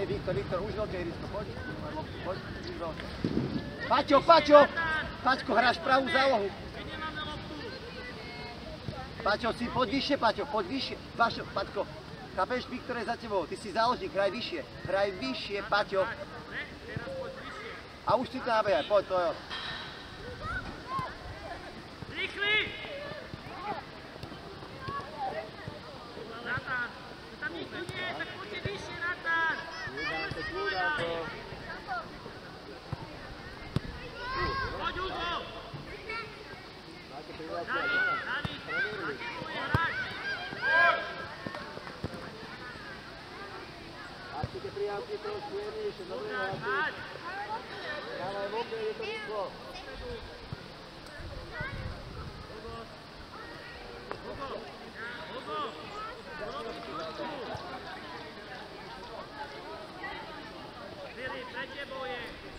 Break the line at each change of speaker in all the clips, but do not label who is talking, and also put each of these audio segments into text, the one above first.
Hej, Viktor, už veľké ihrisko, poď. Poď, už veľké. Paťo! Paťko, hráš pravú zálohu. Paťo, si poď vyššie, Paťo, poď vyššie. Paťko, chápeš, Viktor je za tebou, ty si záložník, hraj vyššie, Paťo. A už si to nabejaj, poď, to jo.
Rýchli! Natán, tam nikto nie je, tak poďte vyššie, Natán!
Kľúdánko.
Poď, Hugo!
Máte prihlásia,
David, aktivuje hráč!
Ak si tie prihlásia trošku jemnejšie, dobre hráči. Dávaj vopred, je to rýchlo.
Pre tebou je.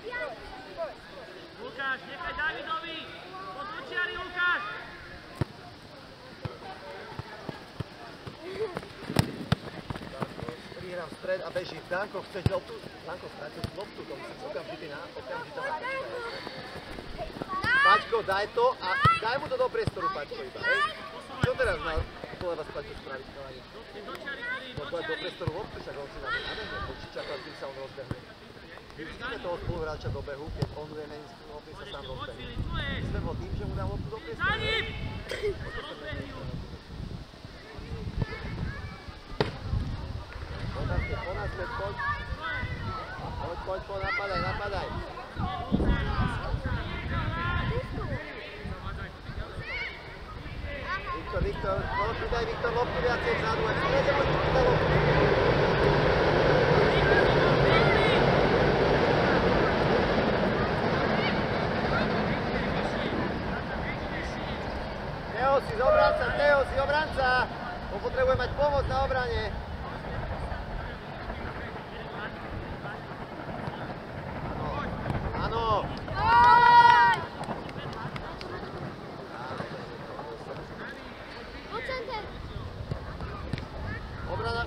Lukáš, nechaj Davidovi. Pod učiari, Lukáš.
Prihrám stred a beží. Danko, chceš loptu? Danko, strátiš loptu, to musíš okamžite na Paťko, daj to a daj mu to do priestoru, Paťko, iba, hej? Čo teraz mal koleba s Paťkou spraviť, chalani? Poď do priestoru loptu, však on si na to nabehne, poď čaká, kým sa on rozbehne. Vystíme toho spoluhráča do behu, keď on vie meniť lopty, sa sám rozbehne. Sme ho tým, že mu dám loptu do priestoru.
Za ním!
Poď, napadaj. Viktor, daj Viktor loptu viacej vzadu, ak si nejde môj počíta loptu. Teo, si obranca. On potrebuje mať pomoc na obrane. Áno. Obrana.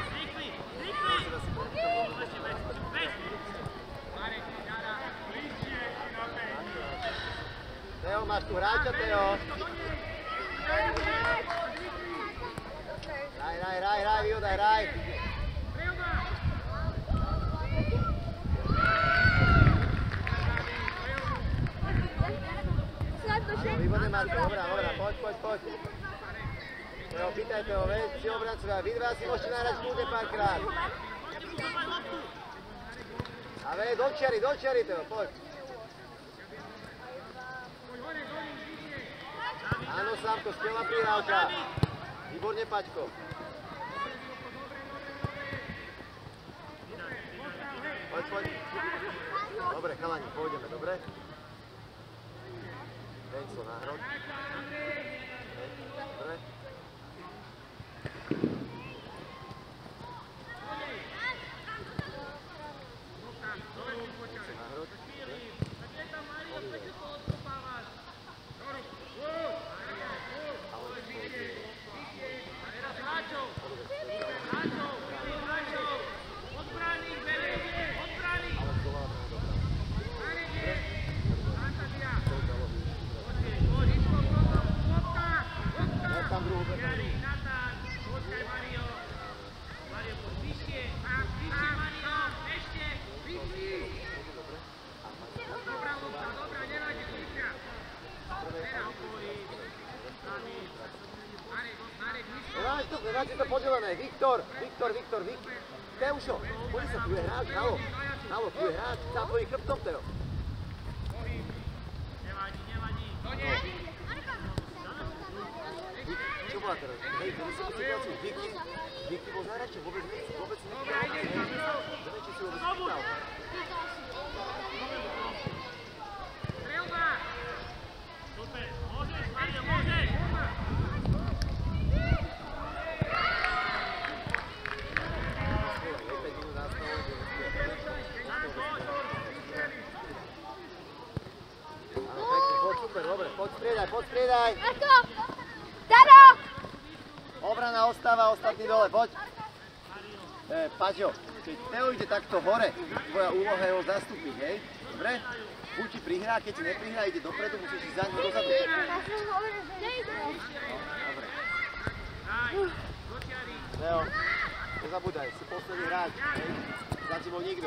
Teo, máš tu hráča, Teo. Hraj, Vilda, hraj. Áno, výborné, Marko, dobrá, poď. Teo, pýtajte ho, veď si obrancovia, vy dva si môžete nahrať kľudne párkrát. A veď, dočiari, Teo, poď. Áno, Slavko, skvelá prihrávka. Výborne, Paťko. Poď. Dobre, chalani, pôjdeme, dobre? Denco na hrod. Dobre. Na hrod. Máte to podelené. Viktor. Teušo, poď sa, tu je hráč, halo, tu je hráč, za tvojím chrbtom, Teo.
Nevadí.
Čo bola teraz? Hej, to si situáciu. Vicky bol zahračom, vôbec si nepýtal. Neviem, či si vôbec pýtal.
Strelba! Super, môžeš, Mario, môžeš! Poď striedaj.
Daro!
Obrana ostáva, ostatní dole, poď. Paťo, keď Teo ide takto hore, tvoja úloha je ho zastúpiť, hej? Dobre? Buď ti prihrá, keď ti neprihrá, ide dopredu, musíš ísť za ňou dozadu. Dobre. Teo, nezabúdaj, si posledný hráč, hej? Za tebou nikto.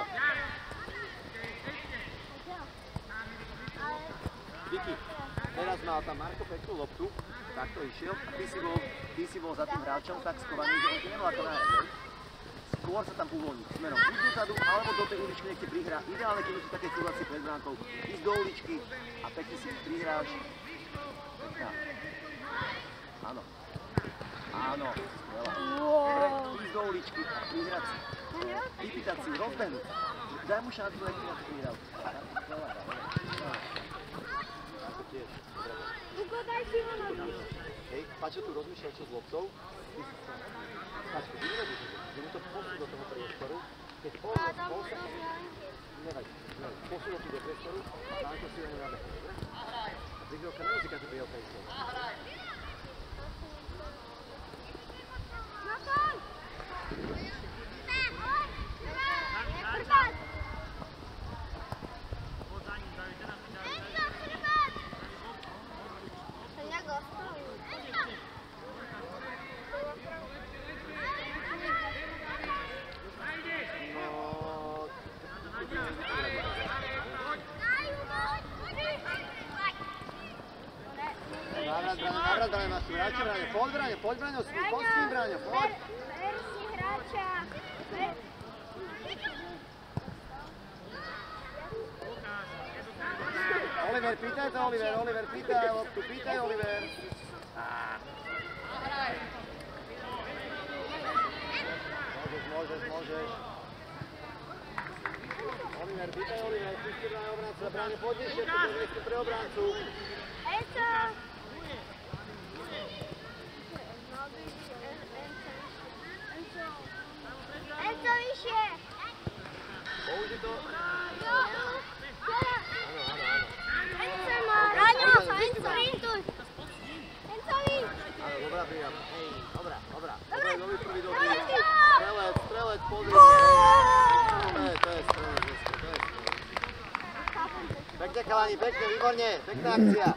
Vicky, teraz mal tam Marko peknú loptu, takto išiel a ty si bol za tým hráčom tak skovaný, že on ti nemal ako nájsť, hej? Skôr sa tam uvoľniť smerom buď dozadu, alebo do tej uličky, nech ti prihrá. Ideálne, keď sú také situácie pred bránkou, ísť do uličky a pekne si prihráš. Pekná. Áno. Áno, skvelá. Dobre, ísť do uličky a prihrať si. Vypýtať si, rozbehnúť. Daj mu šancu, nech ti na to prihral. Skvelá, ako tiež. Hej, Paťo tu rozmýšľal čo s loptou. Paťko, vyvedíš, že mu to posú do toho priestoru. Keď pol sa... Nevadí, posú do toho priestoru a Pánko si ho nenabehne, dobre? A prihrelka nemusí každý prihrelka ísť. Navrat, Braňo, máš tu hráča, Braňo, poď Braňo, poď s tým Braňo, poď.
Ver si hráča.
Oliver, pýtaj to, Oliver, pýtaj loptu, pýtaj, Oliver. Môžeš. Oliver, pýtaj, pustí Braňo obráncu, Braňo, poď ešte, to je miesto pre obráncu.
Enzo! Enzo vyššie!
Použi to.
Áno. Enzo má! Ráňo, Enzo, rintuj! Enzo, vyš!
Áno, dobrá príjam. Dobrá.
Dobre,
Dobrý prvý dobrý.
dobre.
Strelec, pozri. To je strelec, to je strelec. Pekne, chalani, pekne, výborne, pekná akcia.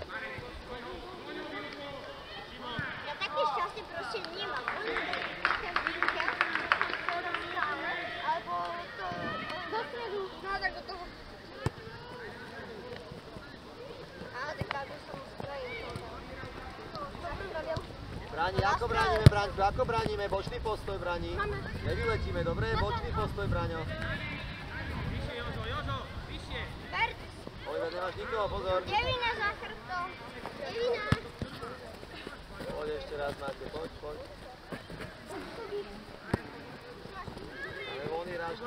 Ja také šťastie proste nemám. Také výnke, ktoré stále, alebo to do stredu, no tak do toho. Ale tak aby som strelil.
Bráni, ako bránime, bočný postoj bráni. Nevyletíme, dobre, bočný postoj, Braňo. Oliver, nemáš nikoho, pozor.
Devina za chrbtom. Devina.
Poď ešte raz, máte, poď. Máme voľný hráč.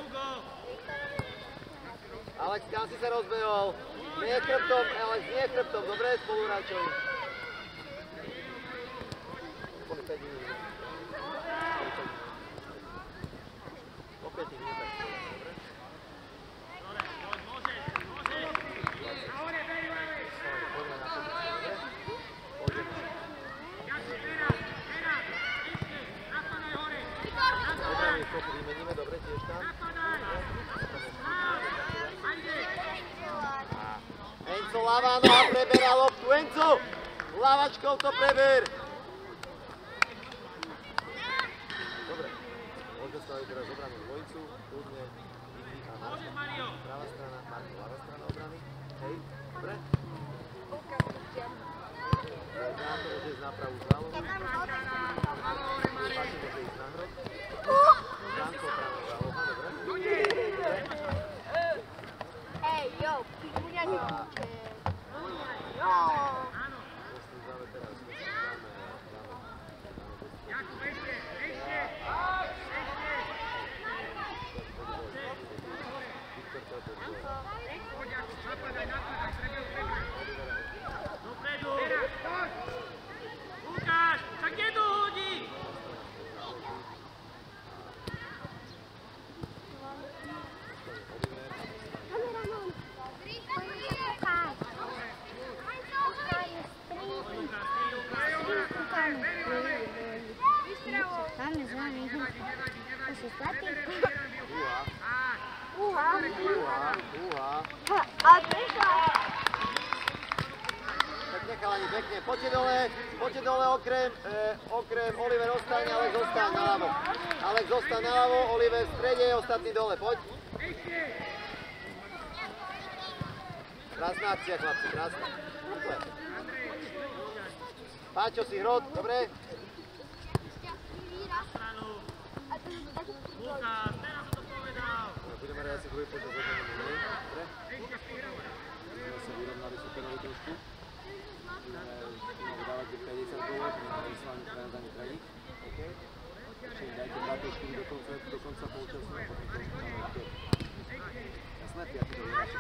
Alex, kam si sa rozbehol? Nie chrbtom, Alex, nie chrbtom, dobre, spoluhráčovi. Boli 5 minút. Opäť ich nie tak. Vymeníme, dobre, tiež tam. Enzo, ľavá noha preberá loptu, Enzo! Ľavačkou to preber! Dobre, môžeme staviť teraz obranu dvojicu, kľudne, Vicky a Marko. Pravá strana, Marko, ľavá strana obrany. Hej, dobre? Záto môže ísť na pravú zálohu. Páči môže ísť na hrod. Janko, pravá záloha, dobre?
Hej, jo, buďa nebuďte. Jo.
Myslím, dáme teraz,
Lukáš, tak kde to hodí?
Tam je zvaný. To sa stratí.
Uha.
A prišla.
Pekne chalani, pekne. Poďte dole okrem Oliver ostaň, Alex zostaň naľavo. Alex zostaň naľavo, Oliver v strede, ostatní dole, poď. Krásna akcia, chlapci, krásna. Super. Páťo si hrot, dobre?
Lukáš, teraz to povedal.
Budeme hrať asi druhý počas jedného minúty, dobre? Budeme sa vyrovnali superovi trošku. Budeme dávať 50 gólov, budeme vyslať na daný treník. OK? Čiže dajte 2 do konca polčasu a potom to máme do. Jasné, piatý to je naše.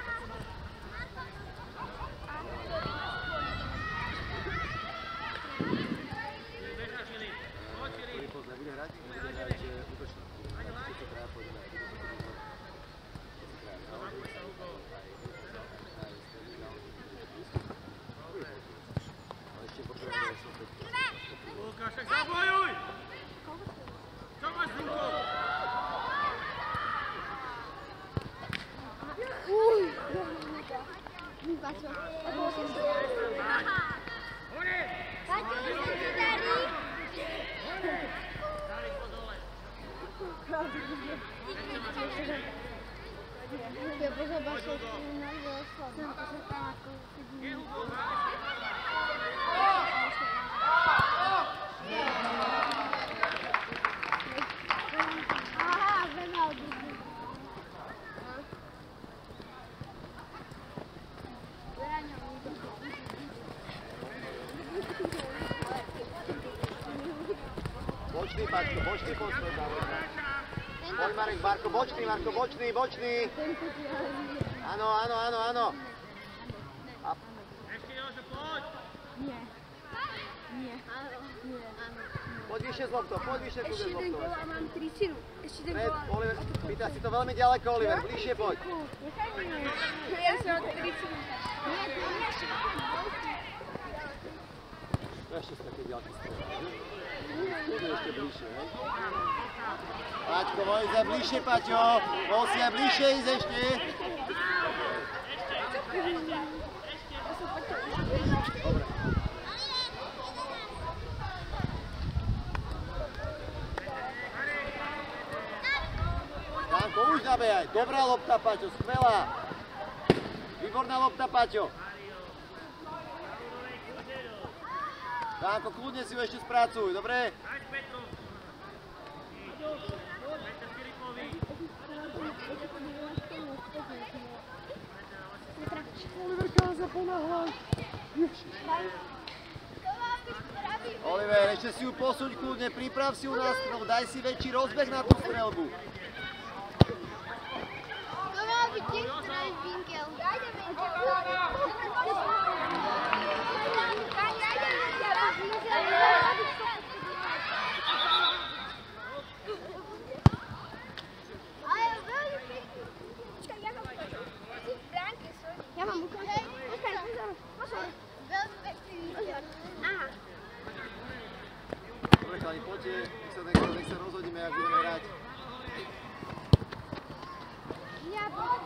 Nebude hrať útočník. Všetko treba pôjde na
Lukáš, tak zabojuj! Čo máš s rukou?
Bočný, Paťko, bočný posmed. Poď Marek, Marko, bočný, bočný. Áno.
Ešte Jožo, poď!
Nie.
Poď vyššie z loptou,
Ešte jeden gól a mám 3 synu. Ešte jeden gól.
Oliver, pýta si to veľmi ďaleko, Oliver, bližšie poď.
Nechaj mi. Ja som od 3 synu. Nie, to je ešte
Ešte z také ďalky strany. Skúde ešte bližšie, hej? Paťko, môj ísť bližšie, Paťo. Mohol si aj bližšie ísť ešte. Dobre. Janko, už nabehaj. Dobrá lopta, Paťo, skvelá. Výborná lopta, Paťo. Janko, kľudne si ju ešte spracuj, dobre?
Daj Petru! Petr Filipovi!
Oliverka sa ponáhľaj. Oliver, ešte si ju posuň kľudne, priprav si ju na strelbu, daj si väčší rozbeh na tú strelbu.
To má byť tiež strelý vinkel. Ja mám ukázať. Aha.
Dobre, chalani, poďte, nech sa rozhodíme, jak budeme hrať.
Ja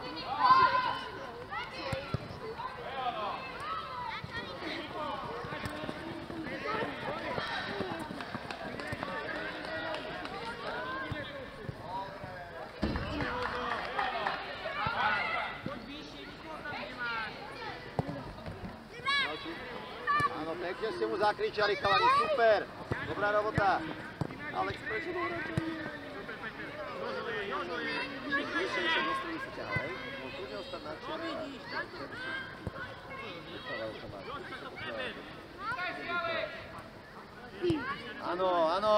Áno, pekne ste mu zakričali, chalani, super. Dobrá robota. Alex, prečo bol radšej? Ešte do stredy si ťahal, hej? Môžu kľudne ostať na čiare. Áno.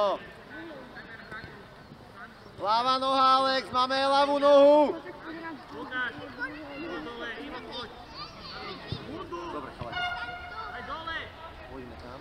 Ľavá noha, Alex, máme ľavú nohu.
Lukáš, dole, Ivo, poď!
Dobre, chalani.
Daj dole!
Pôjdeme tam.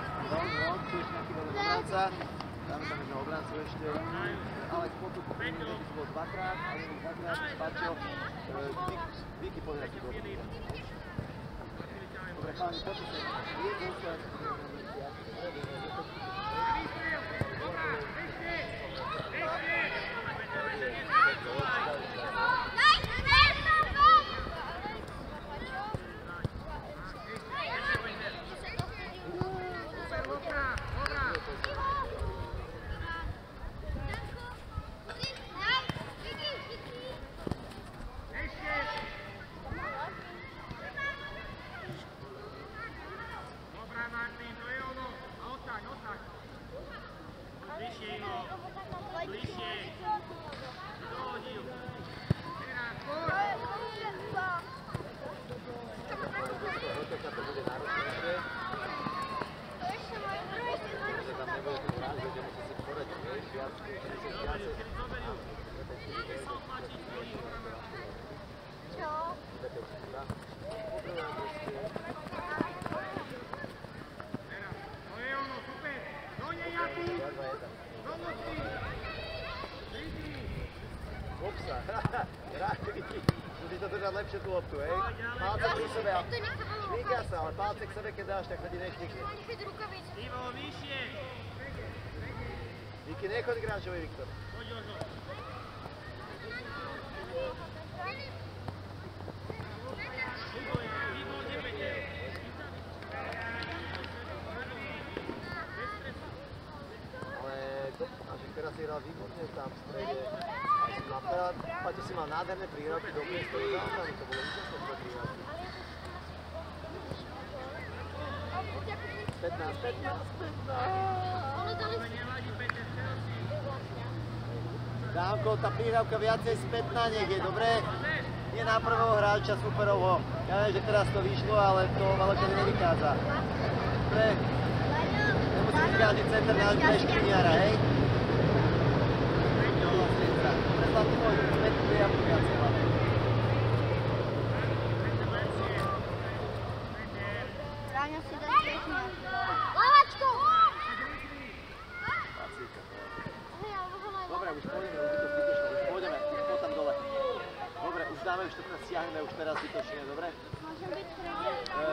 No, tu ešte nejaký veľmi obranca. Dáme tam jedného obrancu ešte. Alex Potuk, Vicky bol dvakrát, Pačo. Vicky podľa si bol. Dobre, chalani, poďte sa. Musíš to držať lepšie tú loptu, hej? Palce pri sebe a švíka sa, ale palce k sebe, keď dáš, tak sa ti nešnikne.
Ivo, vyššie!
Vicky, nechoď k Grančovi, Viktor.
Poď, Jožo. Ivo, nepäte.
Ale teraz si hral výborne tam v strede. Paťo si mal nádherné prihrávky do priestoru za obranu, to bolo úžasné pre prihrávky. 15. Dámko, tá prihrávka viacej spätná nech je, dobre? Nie na prvého hráča superovho. Ja viem, že teraz to vyšlo, ale to veľakrát nevychádza. Dobre? Nemusíš každý center náš pre Škriniara, hej? Zlatý môj, spätnú prihrávku viacej hlavne.
Ráňo si dá pekne. Lavačko!
Dobre, už pôjdeme, už je to zbytočné, už pôjdeme, poď tam dole. Dobre, už dáme, už to stiahneme už teraz zbytočne, dobre?
Môžem byť predne.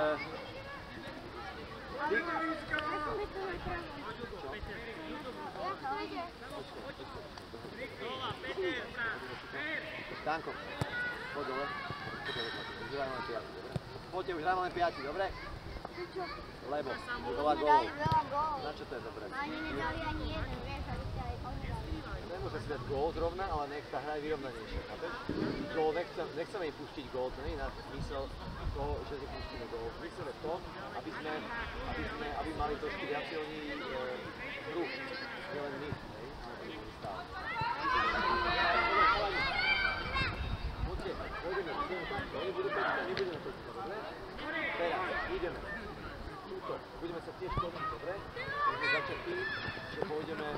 Danko, poď dole. Už hráme len 5, dobre? Poďte, už hráme len 5, dobre? Lebo, bola gól. Na čo to je dobre?
Ani nedali ani jeden, vieš, aby ste aj povedali.
Nemôže si dať gól zrovna, ale nech sa hraje vyrovnanejšie, chápeš? Gól, nechceme im pustiť gól, to nie je náš zmysel toho, že si pustíme gól. Zmysel je to, aby mali trošku viacej oni hru, nie len my, hej? Stále. Poďte, pôjdeme takto, oni budú pečka, nebudeme pečka, dobre? Teraz, ideme. Tuto, budeme sa tiež točiť, dobre? Budeme začať tým, že pôjdeme...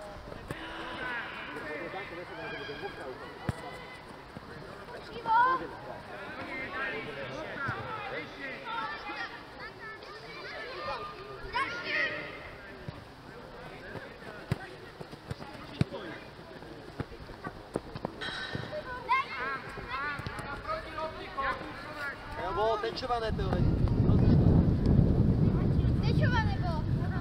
Danko, nesem, že budem mokrá úplne. Pôjdeme, tak. Bolo tečované to, veď.
Tečované bolo.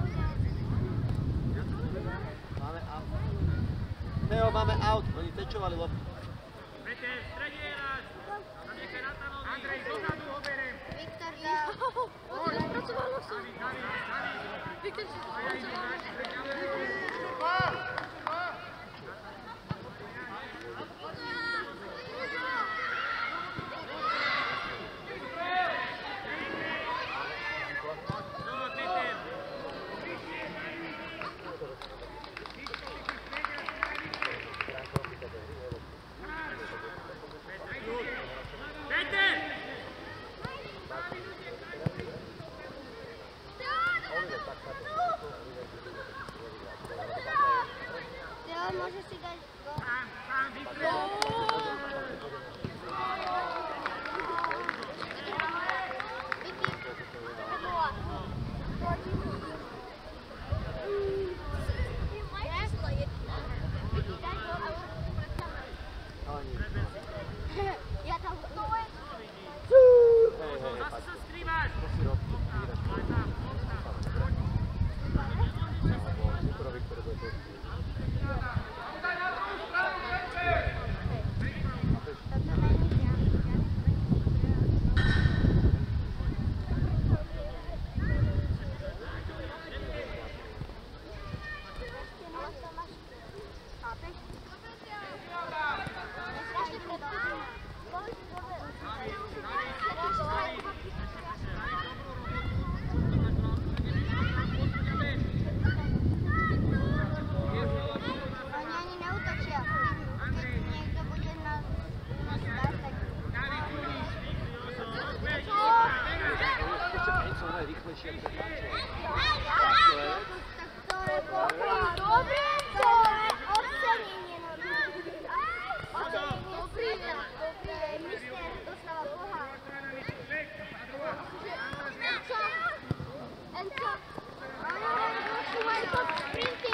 Máme out. Teo, máme out, oni tečovali loptu.
Peter, v strede je rád. Tam nechaj na tanový. Andrej, dozadu ho berem.
Viktor dá. Rozpracovalo sa. Viktor si to môžeš si dať gól. Vicky, to bola. Sprinty.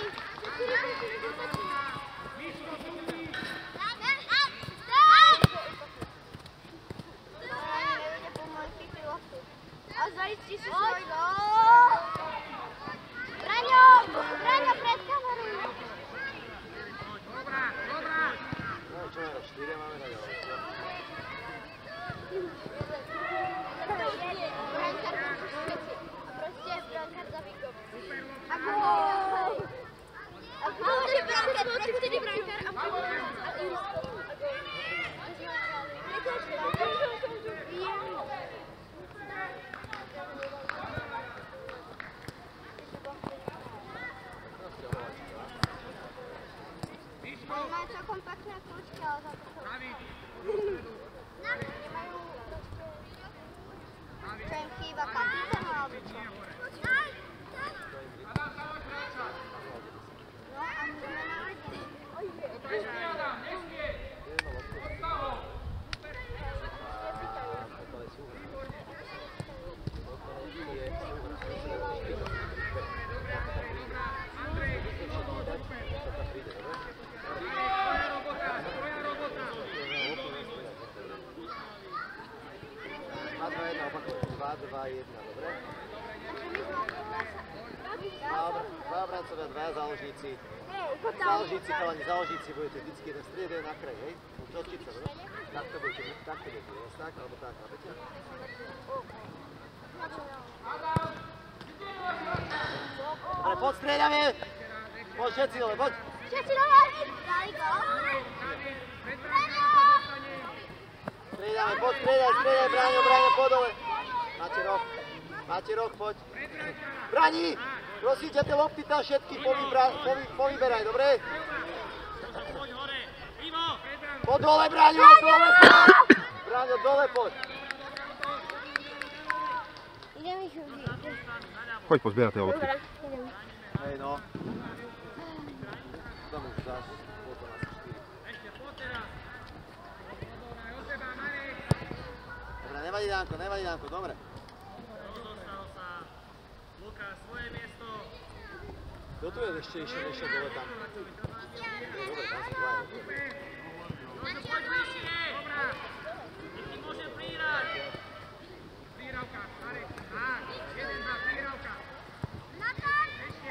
A zajistí si svoj gól. Braňo, pred kamerou.
Dobrá.
No čo máme, 4 máme na ďalej.
Prostě brankár za výkop. A gól. A môže brankár, prečo brankár a gól. A Irsko. Majú celkom pekné kľúčky, ale za to sú... Nemajú... Čo im chýba kapitánu, alebo čo? No a môžeme nájsť.
Dobre? Dva brancovia, dva záložníci. Záložníci budete vždycky jeden striedaj na kraj, hej? Čočica, dobre? Takto budete, tak, alebo tak, chápete? Ale poď striedame! Poď všetci dole, poď!
Všetci dole! Dali gól!
Striedame, poď, striedaj, Braňo, poď dole! Máte roh, poď! Brani! Prosím ťa, tie lopty tam všetky povyberaj, dobre? Poď dole, Braňo, dole! Braňo, dole, poď!
Idem ich užiť.
Choď pozbierať tie lopty.
Dobre, idem.
Hej, no. Tam už zás, bolo to nás 4. Dobre, nevadí Danko, dobre. Kto tu je ešte išiel dole tam? Dobre, tam sú dva.
Poď bližšie! Dobrá! Nech môže prírať! Prírávka, Marek, tak, 1-2, prírávka. Ešte.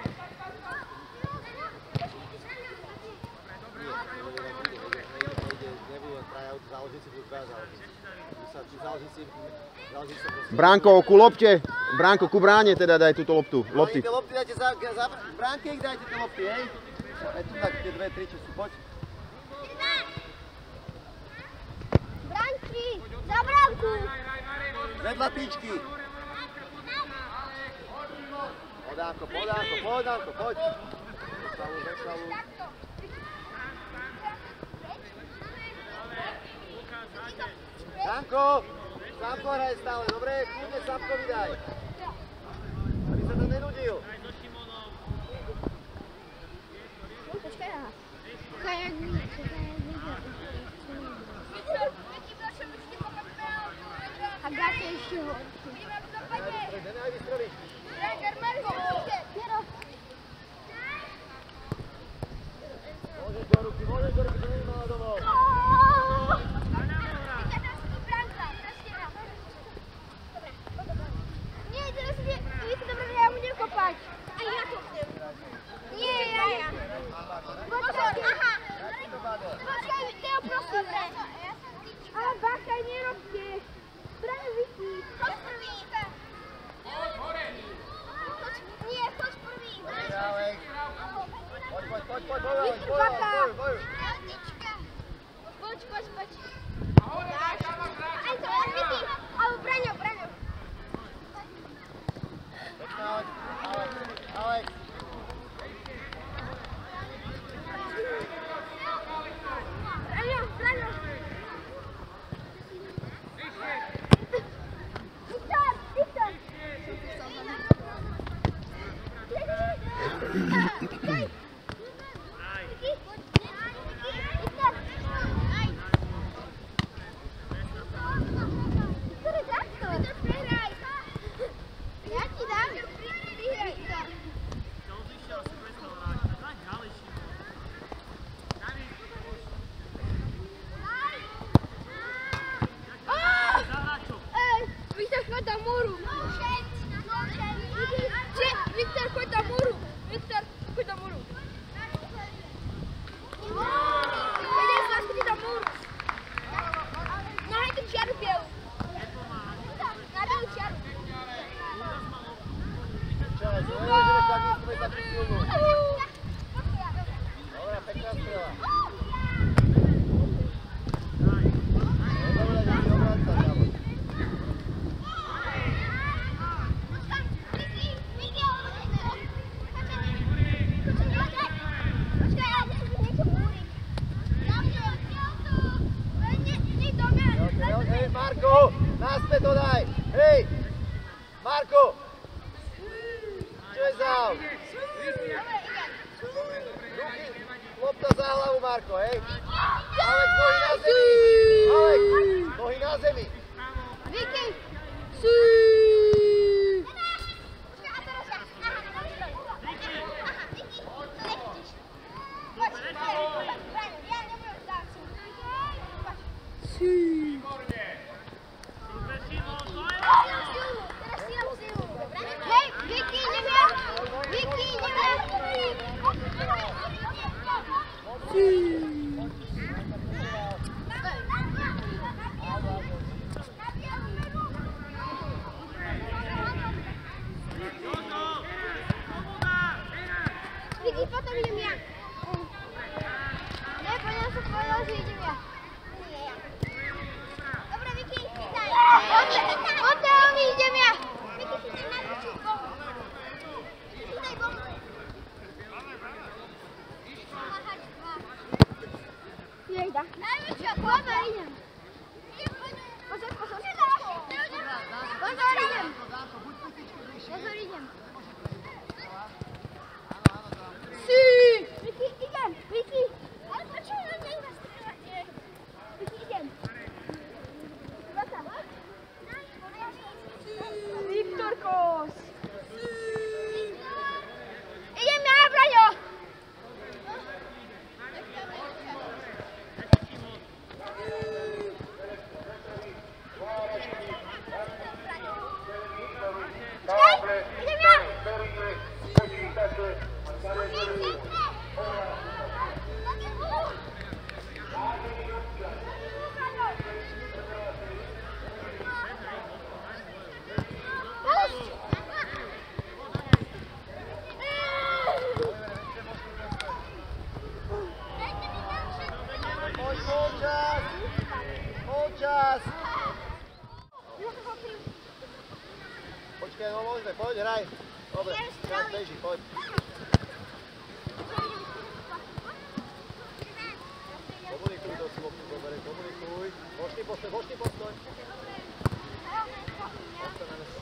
Dobre,
Nebudú len traja, záložníci budú dvaja záložníci. Tí záložníci sa proste...
Bránko, ku lopte. Bránko, ku bráne teda daj túto loptu. Lopty.
Tie lopty dajte za bránke, ich dajte tie lopty, hej? Aj tu tak, tie 2, 3, čo sú, poď.
Branky, za bránku!
Vedľa tyčky. Poď, Danko, poď. Veslavu. Danko, Sámko hraje stále, dobre? Kľudne Sámkovi daj. Aby sa tam nenudil.
Počkaj, aha. Kajagník. A dáte ešte ho.
Jdeme aj vystroviť. Môžeš do ruky, to není malá domov.
Nie, teraz vy si dobre, že ja budem kopať. A ja kopnem. Nie, ja. Pozor, aha. Počkaj, Teo, prosím. Ale bacha, nerobte. Braňo, vysí. Choď prvý. Nie, choď prvý.
Poď,
Vysí, bacha. Poď. Aj to, vysí. Ale Braňo.
Alex.
Braňo. Viktor. Ja ti dám. Vyhraj to.
takú silnú. Dobre, pekná strela. Dobre, nech si obráca, Ďabo. Hej, Marko, naspäť to daj. Hej, Marko. Čo je za aut? Ruky, lopta za hlavu, Marko, hej. Alex, nohy na zemi. Alex, nohy na zemi.
Vicky! Hej, Vicky, idem ja! Vicky, idem ja! Vicky, potom idem ja. Ne, po ňom som povedal, že idem ja. Dobre, Vicky, chytaj. Odtiaľ mi idem ja. Vicky, chytaj najväčšiu golu. Vicky, chytaj golu. Jejda. Najväčšia golu. Pozor, idem. Pozor. Pozor, idem. Pozor, idem. Vicky, idem. Vicky. Ale počuj, na mňa iba strieľate. Vicky, idem. Viktorkos! Idem ja, Braňo! Čekaj, idem ja!
Čas! Počkaj, no môžeme, poď, hraj. Dobre, čas beží, poď. Komunikuj do slopu, dobre, komunikuj. Bočný postoj. Postoj na mesto.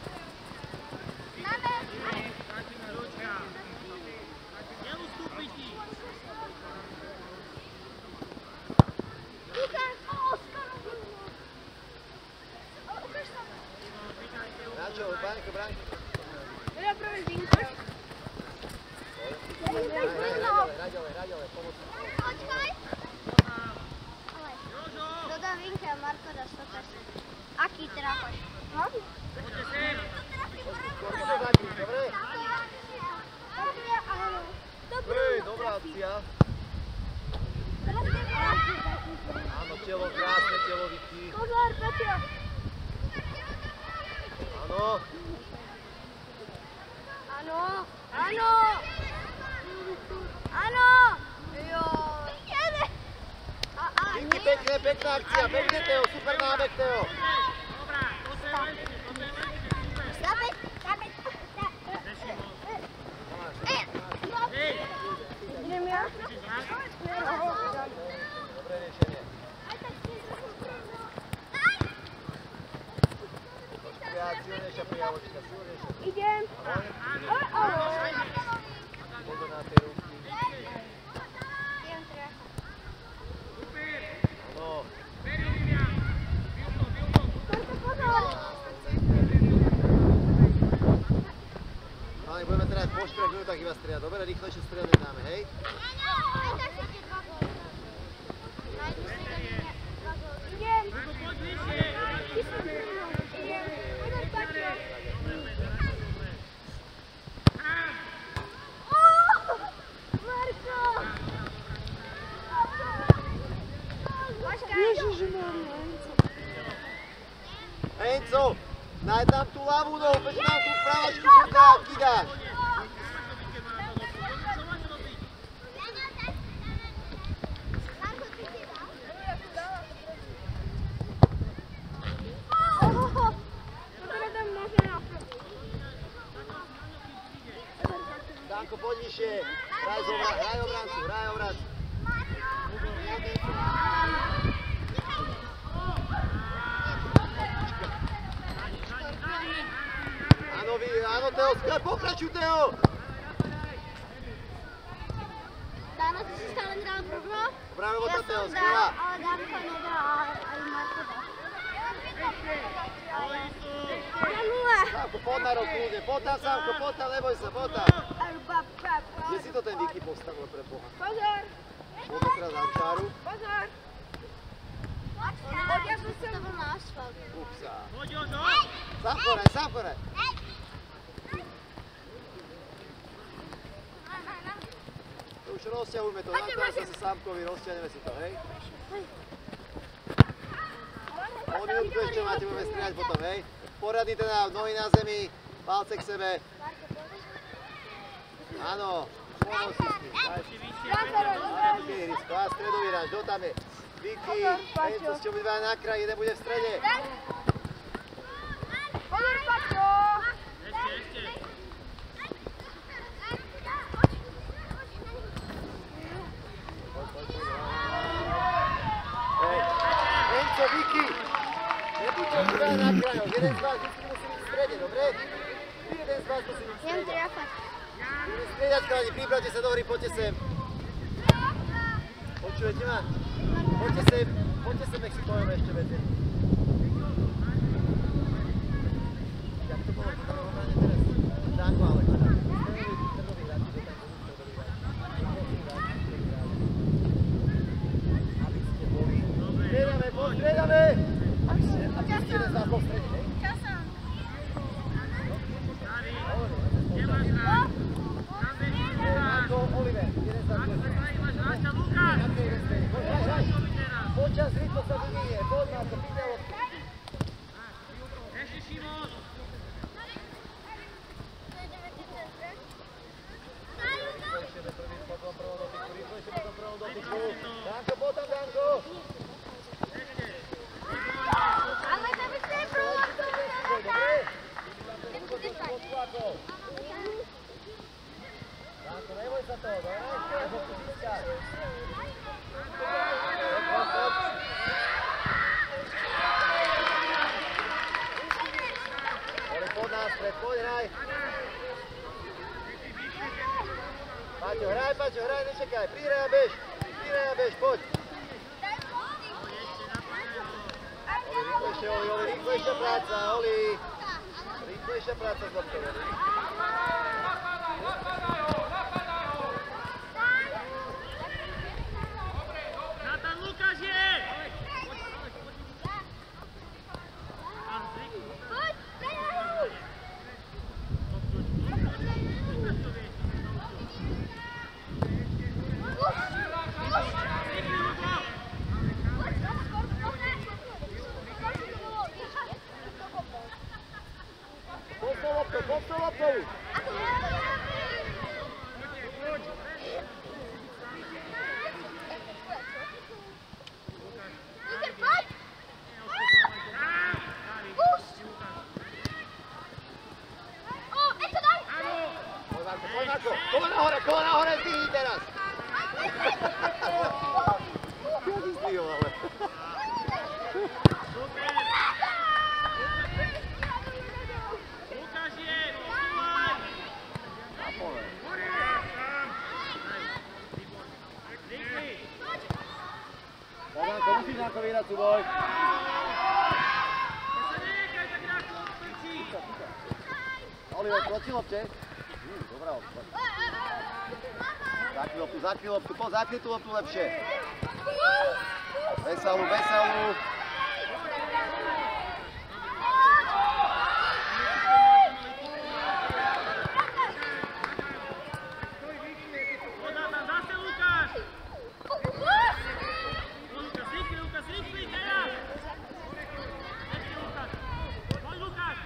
Neustúpi ti.
Načo, bránko.
Ja prvý vinkaš.
Raďole, pomoc.
Počkaj. Dodá vinka, Marko dá 100%. Aký trápaš?
Poďte sem.
Dobre? Hej, dobrá akcia. Áno, telo, krásne telo, Vicky.
Pozor, Petro. Áno.
Vicky, pekná akcia, pekne Teo, super nábeh Teo.
Dobrá, toto je lepšie. Hej,
Idem ja?
Dobré riešenie. Viac silnejšia prijavočka, silnejšia.
Idem.
Pozor na tie ruky.
Idem trocha.
Áno. Ale budeme teda po 4 minútach iba strieľať. Dobre, rýchlejšie strieľať dáme, hej?
Idem.
poď bližšie.
Enzo, daj tam tú ľavú nohu, peď tam tú právačku, kurka, a kidáš. Danko, poď vyššie. Hraj obrancu, hraj obrancu. Áno, Teo, pokračuj, Teo!
Dáno, ty si stále nedal prvno?
Práve od Teo, skvelá.
Ale Danko nedal, aj Marko dal. 2-0.
Sávko, poď na rok, ľudia, poď tam, Sávko, poď tam, neboj sa, poď tam. Kde si to ten Vicky postavil pre Boha?
Pozor!
Poďme teraz na čáru.
Pozor! Ja som sa bol na asfalt.
Upsa.
Poď, Jožo!
Sám koraj. To už rozťahujme to, Danko, sa Sámkovi, rozťahneme si to, hej? O minútku ešte máte, budeme strieľať potom, hej? Poradný teda, nohy na zemi, palce k sebe. Áno, pomoc si s tým, daj. Vicky, Hrysko, a stredový ráž, kto tam je? Vicky, Penco, ste obidva na kraji, jeden bude v strede.
Pozor, Paťo!
Ešte.
Penco, Vicky, nebuďte obidva na krajoch, jeden z vás vždy musí byť v strede, dobre? Jeden z vás musí byť v
Jem
strede.
triafať.
Budeme striedať, chalani, pripravte sa do hry, poďte sem. Počujete ma? Poďte sem, nech si povieme ešte veci. Jak to bolo, to tam normálne teraz? Danko, ale stredový hráči, do tam aby ste boli. Striedame! Aby ste jeden z vás bol v strede, hej?
Časom.
Danko, Oliver, jeden z vás bol v strede. Počas rýchlo sa vyvinie, poď na to, pýtaj loptu.
Ešte Šimon!
Danko, poď tam, Danko!
Ale to by ste neprovodili.
Danko, neboj sa toho, poď náspred, poď, hraj. Paťo, hraj, nečakaj, prihraj a bež, poď. Oli, rýchlejšia práca, Oli. Rýchlejšia práca z loptou, Oli.
Natan Lukáš je!
Poď loptou! Kolena hore, zdvihni teraz! Ja si zdvihol, ale...
Lukáš je! Posúvaj!
Na pole. Danko, musíš Danko vyhrať súboj. Oliver, proti lopte. Dobrá lopta. Zakry loptu, poď, zakry tú loptu lepšie. Veselú.
Zase Lukáš! Lukáš, rýchli, teraz! Ešte Lukáš! Poď Lukáš!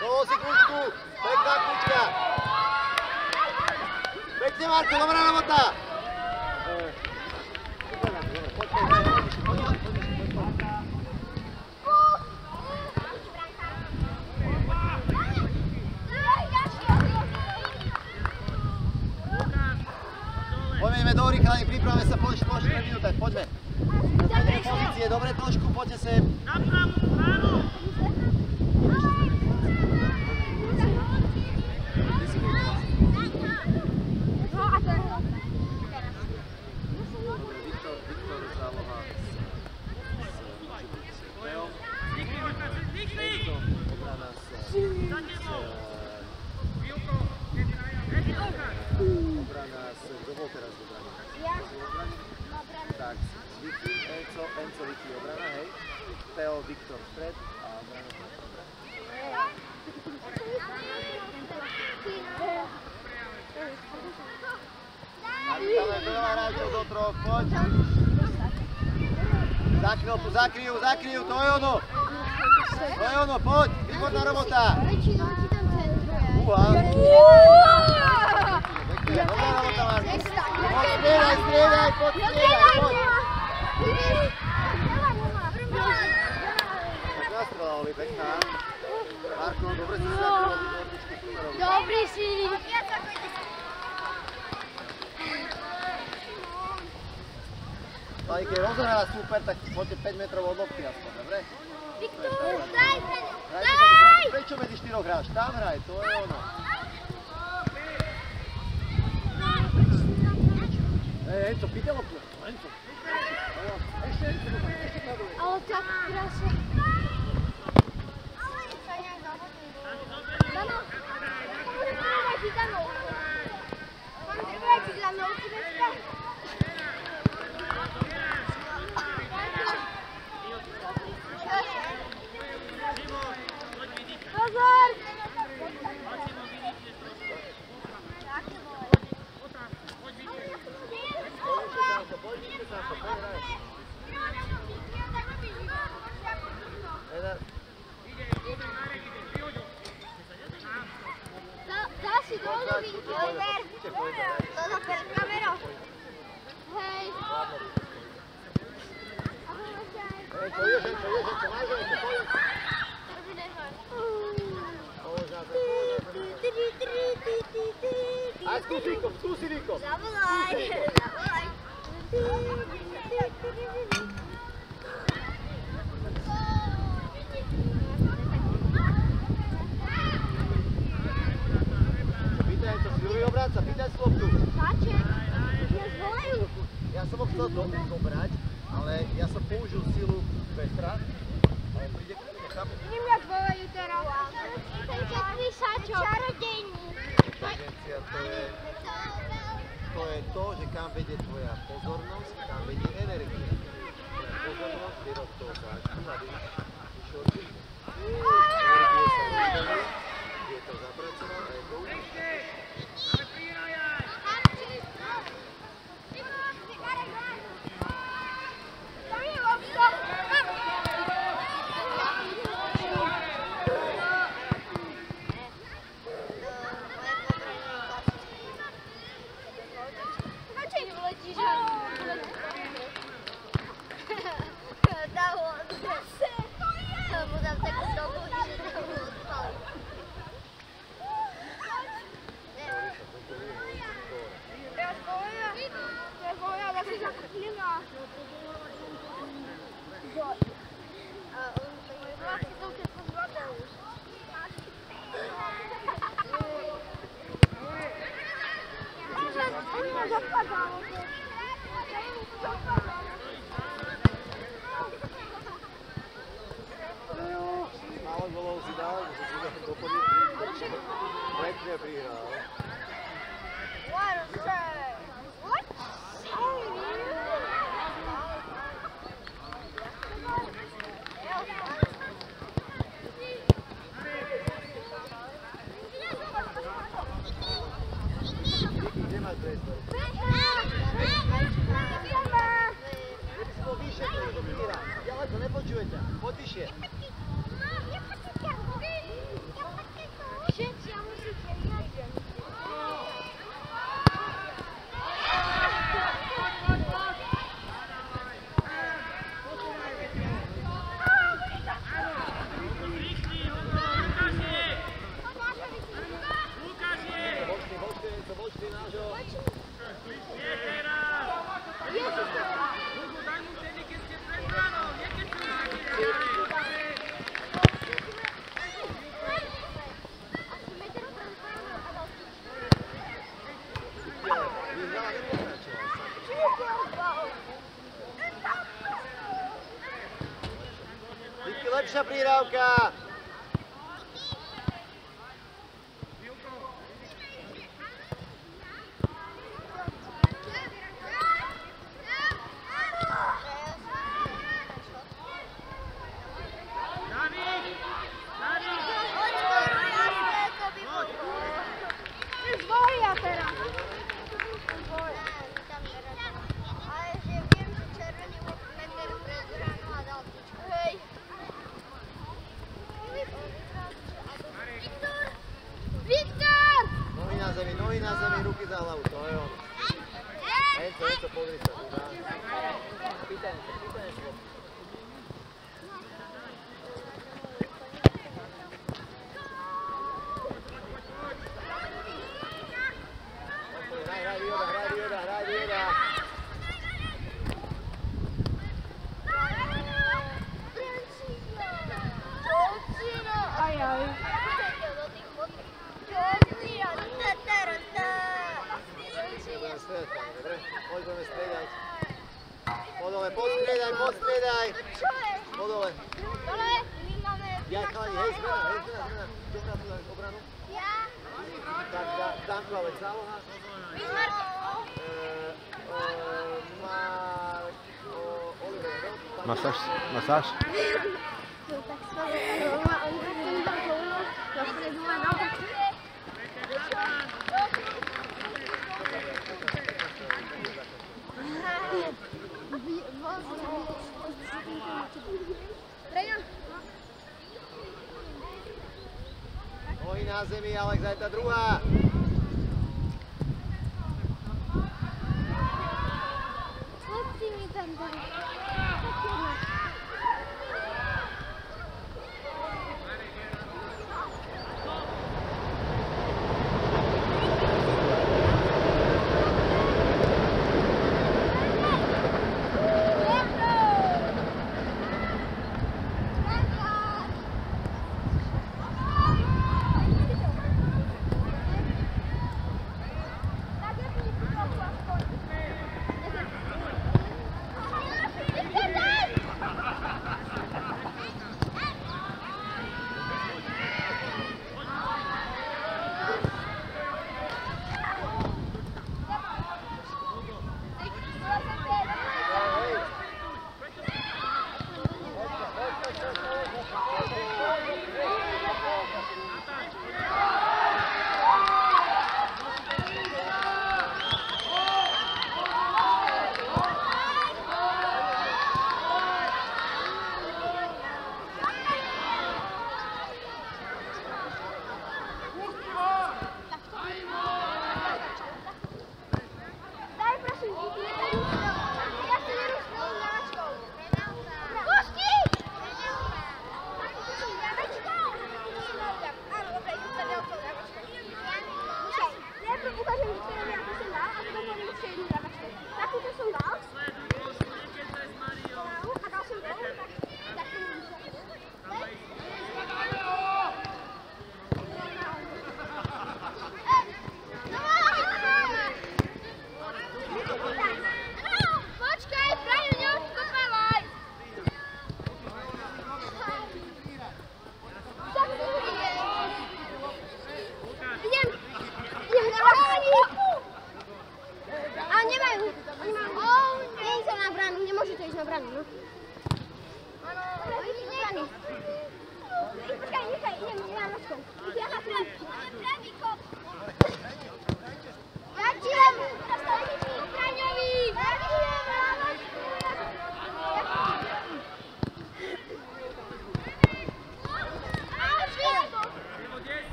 Dovol si kľúčku. Pekná kľúčka. Pekne, Marko, dobrá robota. Poďme do hry, chalani, pripravme sa, poďme 4 minútach, poďme. Na pozície, dobre trošku, poďte sem.
Na pravú stranu!
Viktor Záloha obrana s kto teraz obrana?
Ja.
Tak, Vicky, Enzo, Vicky obrana, hej. Teo, Viktor stred a obrana. Tam je veľa hráčov do troch, poď. Zakryjú, to je ono. To je ono, poď, výborná robota.
Väčšinou ti tam centruje.
Dobrá robota, Marko. Poď, strieľaj, poď. Nastrela, Oli, pekná. Marko, dobre si sa zakryl.
Dobrý si.
Ale keď rozohrala super, tak poďte 5 metrov od lopty aspoň, dobre?
Viktor, daj!
Prečo medzi 4 hráš? Tam hraj, to je ono. Enzo, pýtaj loptu. Enzo. Ešte na dole.
Ale tak krásne. Dano, pomôžeme ti Dano. Pomôžeme ti Dano, určite. Pozor! Dá si dolu, Oliver. Toto pred kamerou. Hej.
Enzo, máš Enzo, poď. A skúsi Riko.
Zavolaj.
Pýtaj, to si Juri obráca, pýtaj si loptu.
Páček, ja zvolajú.
Ja som ho chcel dobrať, ale ja som použil silu Petra, ale príde k tomu, nechápem.
Oni mňa zvolajú teraz. Ten čakrý sáčok. Čarodejník.
Inteligencia, to je to, že kam vedie tvoja pozornosť, kam vedie energia. Tvoja pozornosť vie od toho sáčku a vyššie od výšku. Energie sa vyššie, je to zapracované a je to uličné. Málo golov si dal, že si to doplnil. Pekne prihral. Kde máš priestor? Vyššie, to je to vyhýra. Ďaleko, nepočuje ťa. Poď vyššie. prihrávka.
Zvolia teraz. Ale že viem, že červený Meter prezráno a dal tyčku. Hej. Viktor!
Nohy na zemi, ruky za hlavu, to je on. Hej, to, pozri sa. Pýtaj sa. Hraj Vioda. Poďme striedať. Podole, podstriedaj. Podole.
Dole, my máme...
Ja, chalani, hej, zmena. Kto má tu obranu?
Ja.
Tak, Danko, ale záloha.
Bismarck.
Oliver, no?
Masáž?
Tak skoro, on tam dal gólu, dopredu a na boku.
Nohy na zemi, Alex, aj tá druhá.
Chlapci mi tam dali.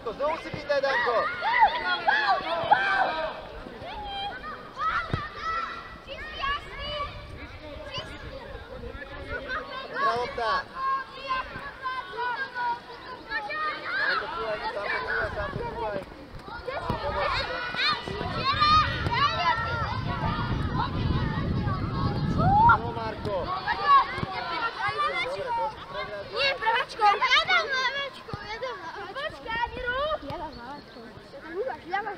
Danko, znovu si pýtaj, Danko. Dobrá lopta. Tam počúvaj. Áno, Marko.
Nie, pravačko. Ja dám lavačko. Počkaj, ani rúk. Ja dám lavačko. Ľavou.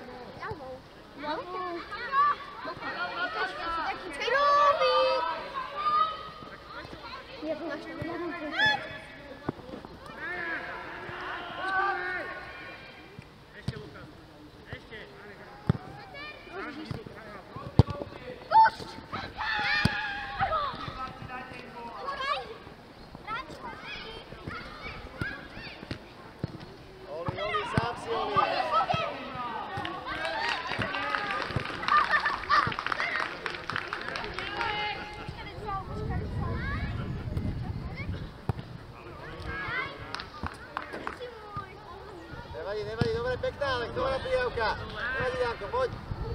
Taký Rúbik. Ja to naštěvuju.
Ešte, Lukas. Ešte.
Pusť!
Oli, sám si, Oli. Nevadí, dobre, pekná, ale dobrá prijavka. Nevadí, Danko, poď.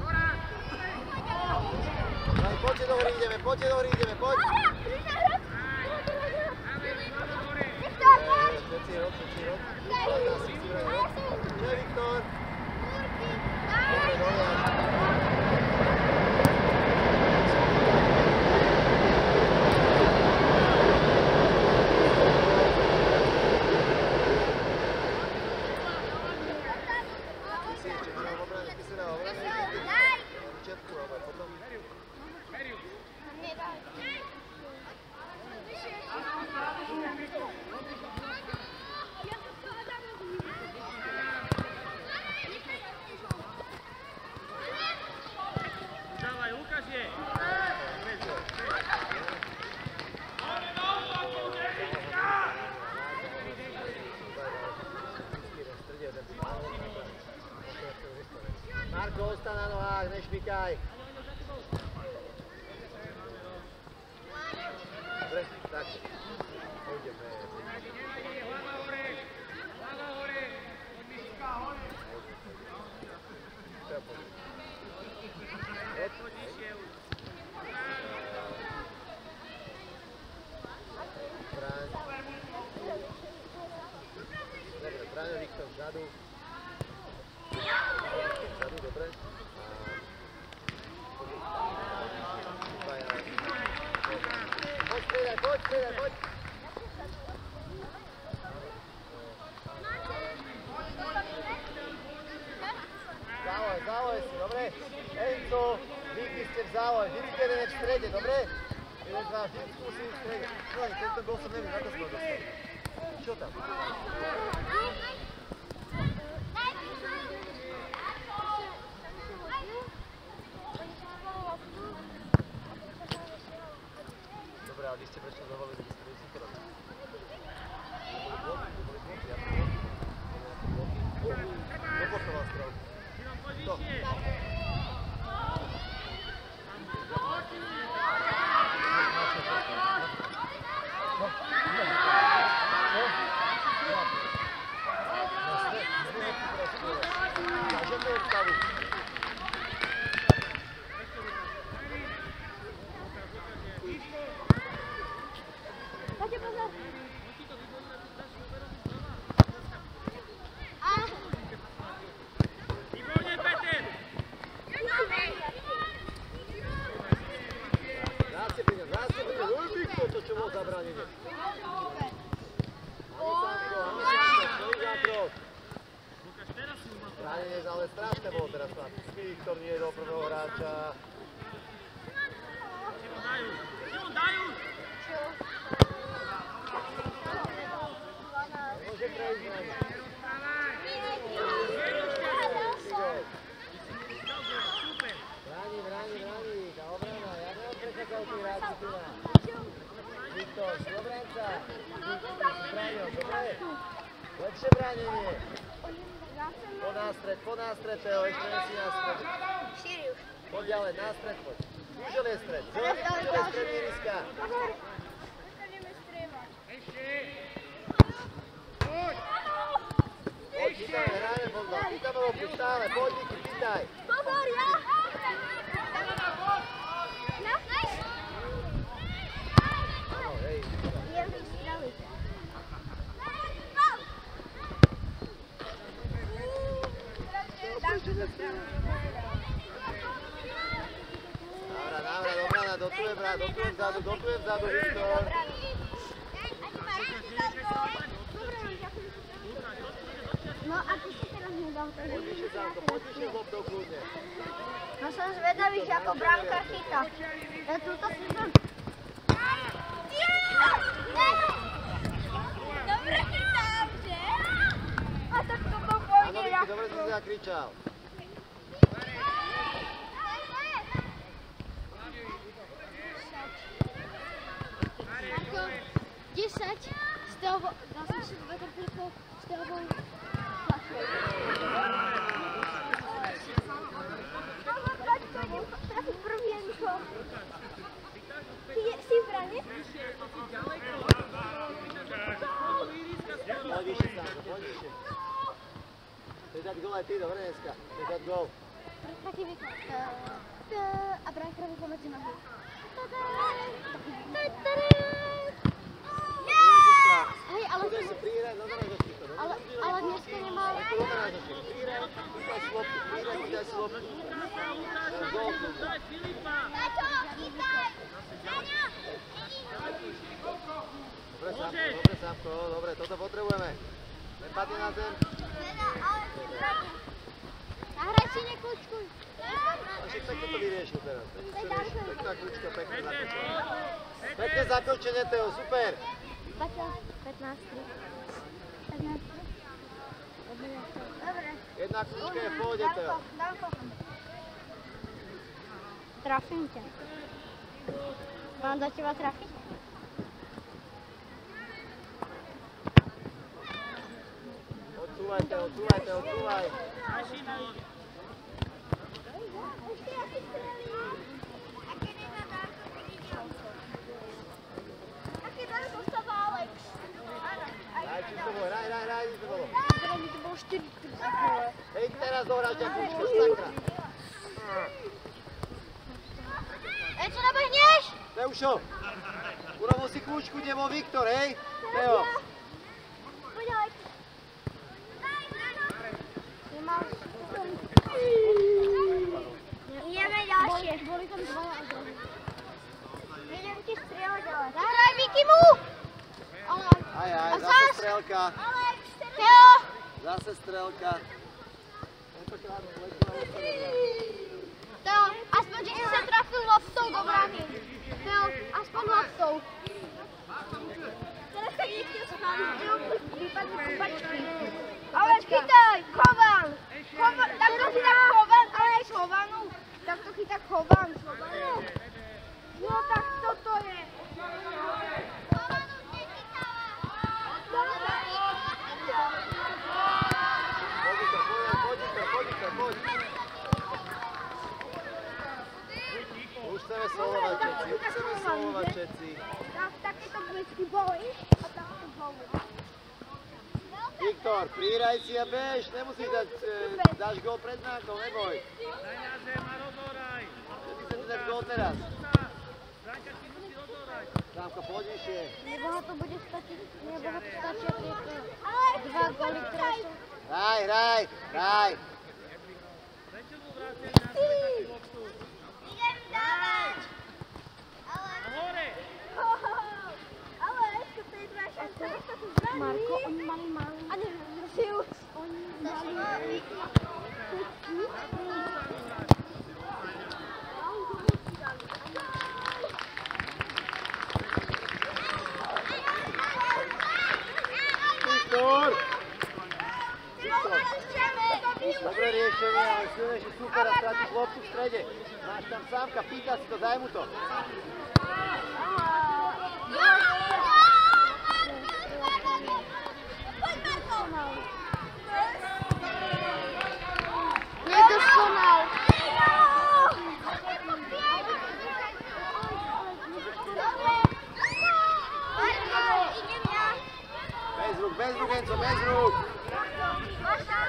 Poďte do hry ideme, poď. Všetci rok. Čo je Viktor? Dobre, dole.
Dávaj, Lukáš je.
Marko, ostan na nohách, nešpikaj. Dobre, tak. Pojdeme.
Nevadí, hlava hore. Poď vyššie už.
Dobre, Braňo, Viktor vzadu. Vzadu, dobre. Poď, strieľaj. Závoj si, dobre? Enzo, vy ste v závoj, vždy jeden v strede, dobre? Jeden z vás vždy skúsi v strede. No, tento gol som neviem, ako sme ho dostali. Čo tam? Dobre, ale vy ste prečo zavolili, vy ste boli super. Dopotoval strelku.
Poď vyššie. Výborne, Peter.
Zase príde, Rubik, toto čo bol zabranenie. Stojí za krok.
Lukáš, teraz si ma to.
Bránenie, ale strašné bolo teraz na Viktor nie je do prvého hráča.
Simon, dajú.
Môže prejsť na ňu.
Super.
Bráni, tá obrana, ja neodprechádzal tí hráči tu na. Viktor, si obranca. Bráňo, dobre. Lepšie bránenie. Po nástred, Teo, ešte nesi nástred. Poď ďalej, nástred, poď. Úžel je stred, ihriska.
Ešte.
Poď, hrajme fotbal, pýtame loptu stále, poď Vicky, pýtaj.
Pozor, ja!
Áno, hej.
Idem vystreliť.
Návrat, obrana, do tu je vzadu, Viktor.
No a ty si teraz nedal to.
Poď vyššie, Sánko, poď vyššie s loptou kľudne.
No som zvedavý, že ako Branka chytá. Ja túto si dám. Dobre chytám, že? A tak to bol
Áno,
pôjde
Vicky,
ľahko.
dobre si zakričal.
Ako 10 s toho, dal som si 2 trpíkov s toho tlačkou. Ale Paťko, idem trafiť prvienko. Si v brane?
Poď vyššie, Sánko, poď vyššie. Chceš dať gól aj ty, dobre dneska. Chceš dať gól.
Taký výkon. A Branka robí pomedzi nohy. Hej, ale
Budeš si prihrať, no dáš ešte to.
ale dneska nemal.
No dáš ešte. Prihraj, pýtaj si loptu, pýtaj si loptu. Dáš gól kľudne. Dobre, Sámko, dobre, toto potrebujeme. Nepadni na zem.
Nahraj si nekľúčkuj.
A však pekne to vyriešil teraz. Pekná kľúčka, pekne zakončené. Pekne zakončené, Teo, super.
15. Dobre.
Jedna kľúčka je v pohode, Teo.
Danko. Trafím ťa. Mám do teba trafiť?
Odsúvaj, Teo, odsúvaj.
Ešte ja si strelím. Aký daleko stáva Alex?
Hraj si s tebou, hraj, s tebou.
Teraz mi to bolo 4.
Hej, teraz dohraj ťa kľúčka, sakra.
Čo nabehneš?
Teušo, urobil si kľúčku, kde bol Viktor, hej? Teo.
Poď Alex. Nemal. Ideme ďalšie. Boli tam dvaja a druhý. Idem ti strieľať, ale. Zahraj Vicky mu!
Aj, zase strelka.
Alex, Teo!
Zase strelka.
Teo, aspoň, že si sa trafil loptou do brány. Teo, aspoň loptou. Teraz sa nechce schváliť, vypadne kupačky. Alex, chytaj! Chovan! Takto chytá Chovan, Alex, Chovanu. Takto chytá Chovan. No tak toto je.
Poď. Už chceme solovať všetci.
Takéto blesky boli a takto boli.
Viktor, prihraj si a bež, nemusíš dať, dáš gól pred znákom, neboj.
Daj na zem a rozoraj.
Ty chceš dať gól teraz.
Branka si musí rozorať.
Sámko, poď vyššie.
Neboha to bude stačiť, neboha to stačia tieto 2 góly, ktoré sú.
Hraj.
Prečo mu vrátiť naspäť takú loptu?
Idem dávať!
A hore!
Ale ešte to je 2 šance, to sú zbraní. Marko, oni mali malý. A neviem, si už. Oni mali
Viktor! Dobre riešenie, ale silnejší super a strátiš loptu v strede. Máš tam Sámka, pýta si to, daj mu to.
Nedoskonal.
Bez rúk, Enzo, bez rúk.
Vaša.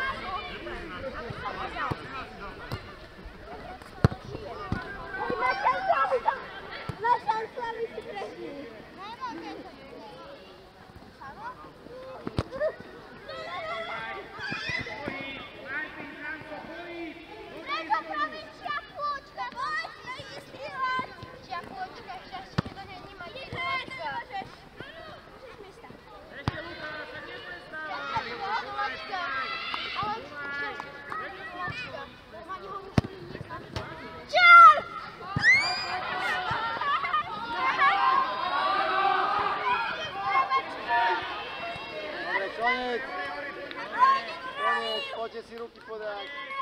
si ruky podať.